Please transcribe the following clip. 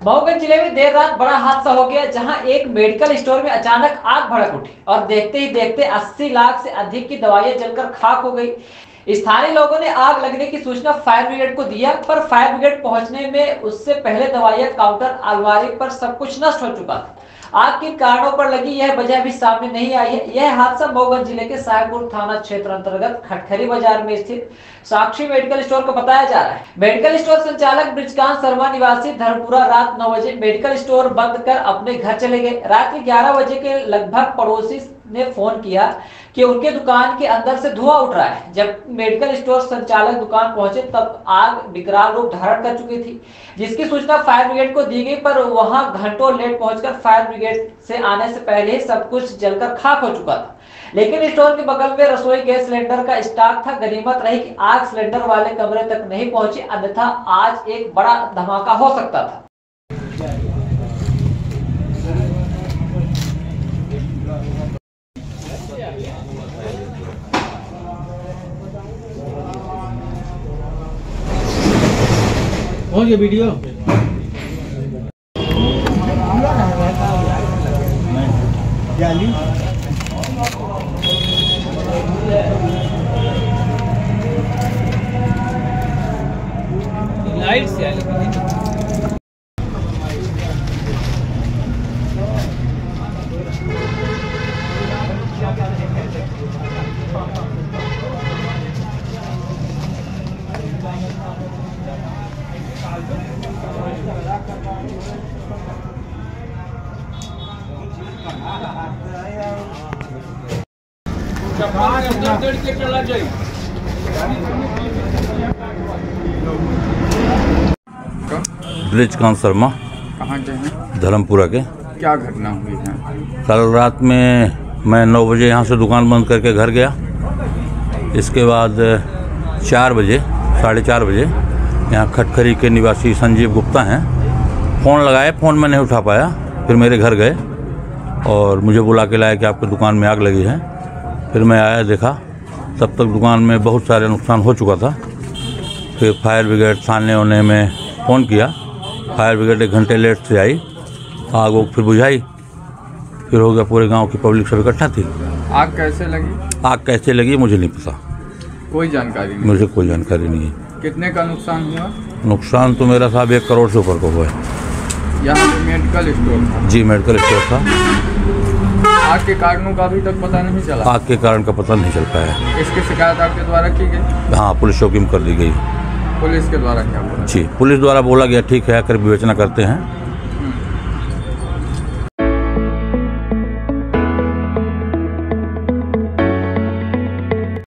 मऊगंज जिले में देर रात बड़ा हादसा हो गया, जहां एक मेडिकल स्टोर में अचानक आग भड़क उठी और देखते ही देखते 80 लाख से अधिक की दवाइयां जलकर खाक हो गई। स्थानीय लोगों ने आग लगने की सूचना फायर ब्रिगेड को दिया, पर फायर ब्रिगेड पहुंचने में उससे पहले दवाइयां काउंटर अलमारी पर सब कुछ नष्ट हो चुका था। आग के कारणों पर लगी यह वजह भी सामने नहीं आई है। यह हादसा मऊगंज जिले के साहेबपुर थाना क्षेत्र अंतर्गत खटखरी बाजार में स्थित साक्षी मेडिकल स्टोर को बताया जा रहा है। मेडिकल स्टोर संचालक ब्रिजकांत शर्मा निवासी धर्मपुरा रात 9 बजे मेडिकल स्टोर बंद कर अपने घर चले गए। रात के 11 बजे के लगभग पड़ोसी ने फोन किया कि उनके दुकान के अंदर से धुआं उठ रहा है। जब मेडिकल स्टोर संचालक दुकान पहुंचे तब आग विकराल रूप धारण कर चुकी थी, जिसकी सूचना फायर ब्रिगेड को दी गई, पर वहां घंटों लेट पहुंचकर फायर ब्रिगेड से आने से पहले ही सब कुछ जलकर खाक हो चुका था। लेकिन स्टोर के बगल में रसोई गैस सिलेंडर का स्टॉक था। गनीमत रही कि आग सिलेंडर वाले कमरे तक नहीं पहुंची, अन्यथा आज एक बड़ा धमाका हो सकता था। और ये वीडियो लाइट से ब्रिजकांत शर्मा, कहाँ के हैं? धर्मपुरा के। क्या घटना हुई है? कल रात में मैं 9 बजे यहाँ से दुकान बंद करके घर गया। इसके बाद 4 बजे, 4:30 बजे यहाँ खटखरी के निवासी संजीव गुप्ता हैं, फ़ोन लगाए। फ़ोन में नहीं उठा पाया। फिर मेरे घर गए और मुझे बुला के लाया कि आपकी दुकान में आग लगी है। फिर मैं आया, देखा तब तक दुकान में बहुत सारे नुकसान हो चुका था। फिर फायर ब्रिगेड थाने होने में फ़ोन किया। फायर ब्रिगेड 1 घंटे लेट से आई, आग वो फिर बुझाई। फिर हो गया, पूरे गांव की पब्लिक सब इकट्ठा थी। आग कैसे लगी? आग कैसे लगी मुझे नहीं पता, कोई जानकारी नहीं? मुझे कोई जानकारी नहीं है। कितने का नुकसान हुआ? नुकसान तो मेरा साहब 1 करोड़ से ऊपर का हुआ है। यहाँ पे मेडिकल स्टोर था? जी, मेडिकल स्टोर था। आग के कारणों का अभी तक पता नहीं चला? आग के कारण का पता नहीं चल पाया। इसकी शिकायत आपके द्वारा की गई? हाँ, पुलिस चौकी में कर दी गई। पुलिस के द्वारा क्या बोला? जी, पुलिस द्वारा बोला गया ठीक है, आकर विवेचना करते हैं।